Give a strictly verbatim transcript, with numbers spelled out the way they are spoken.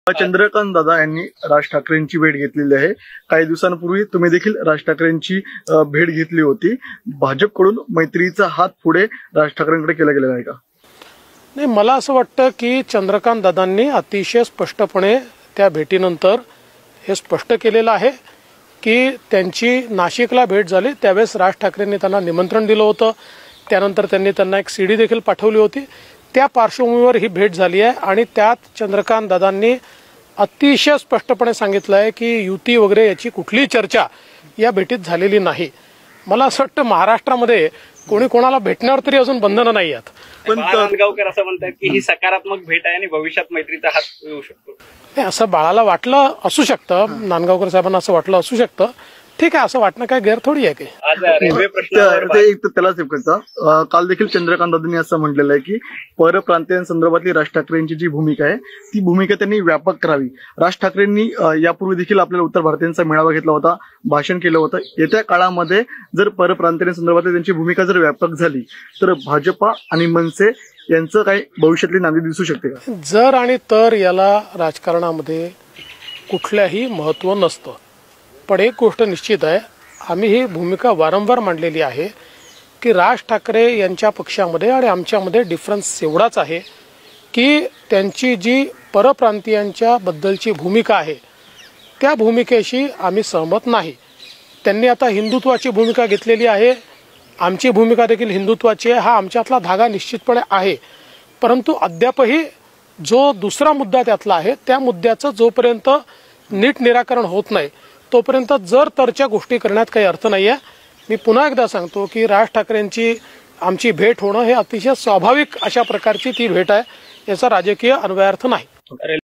चंद्रकांत दादा यांनी राज ठाकरेंची भेट घेतलेली आहे। काही दिवसांपूर्वी तुम्ही देखील राज ठाकरेंची भेट घेतली होती। भाजपकडून मैत्रीचा हात पुढे राज ठाकरेंकडे केला गेलेला आहे का? नाही, मला असं वाटतं की चंद्रकांत दादांनी अतिशय स्पष्टपणे त्या भेटीनंतर हे स्पष्ट केलेलं आहे की त्यांची नाशिकला भेट झाली त्यावेळेस राज ठाकरेंनी त्यांना निमंत्रण दिलं होतं। त्यानंतर त्यांनी त्यांना एक सीडी देखील पाठवली होती। त्या पार्श्वभूमीवर ही भेट झाली आहे आणि त्यात चंद्रकांत दादांनी अतिशय स्पष्टपणे सांगितलं आहे की युती वगैरे याची कुठलीही चर्चा या भेटीत झालेली नाही। मला असं वाटतं महाराष्ट्रामध्ये कोणी कोणाला भेटण्यावर तरी अजून बंधनं नाही आहेत। पण नांदगावकर असं म्हणतात की ही सकारात्मक भेट आहे आणि भविष्यात मैत्रीचा हात येऊ शकतो। नाही, असं बाळाला वाटलं असू शकतं, नांदगावकर साहेबांना असं वाटलं असू शकतं। ठीक आहे, असं वाटणं काय गैर थोडी आहे की आज रेल्वे प्रश्न त्याला सेवकाचा काल देखील चंद्रकांत दादांनी असं म्हटलेलं आहे की परप्रांतीयांसंदर्भातली राज ठाकरेंची जी भूमिका आहे ती भूमिका त्यांनी व्यापक करावी। राज ठाकरेंनी यापूर्वी देखील आपल्याला उत्तर भारतीयांचा मेळावा घेतला होता, भाषण केलं होतं। येत्या काळामध्ये जर परप्रांतीयांसंदर्भातली त्यांची भूमिका जर व्यापक झाली तर भाजपा आणि मनसे यांचं काही भविष्यातली नांदी दिसू शकते का? जर आणि तर याला राजकारणामध्ये कुठल्याही महत्व नसतं, पण एक गोष्ट निश्चित आहे, आम्ही ही भूमिका वारंवार मांडलेली आहे की राज ठाकरे यांच्या पक्षामध्ये आणि आमच्यामध्ये डिफरन्स एवढाच आहे की त्यांची जी परप्रांतीयांच्या बद्दलची भूमिका आहे त्या भूमिकेशी आम्ही सहमत नाही। त्यांनी आता हिंदुत्वाची भूमिका घेतलेली आहे, आमची भूमिका देखील हिंदुत्वाची आहे, हा आमच्यातला धागा निश्चितपणे आहे। परंतु अद्यापही जो दुसरा मुद्दा त्यातला आहे त्या मुद्द्याचं जोपर्यंत नीट निराकरण होत नाही तोपर्यंत जर तरच्या गोष्टी करण्यात काही अर्थ नाही आहे। मी पुन्हा एकदा सांगतो की राज ठाकरेंची आमची भेट होणं हे अतिशय स्वाभाविक अशा प्रकारची ती भेट आहे, याचा राजकीय अन्वयार्थ नाही।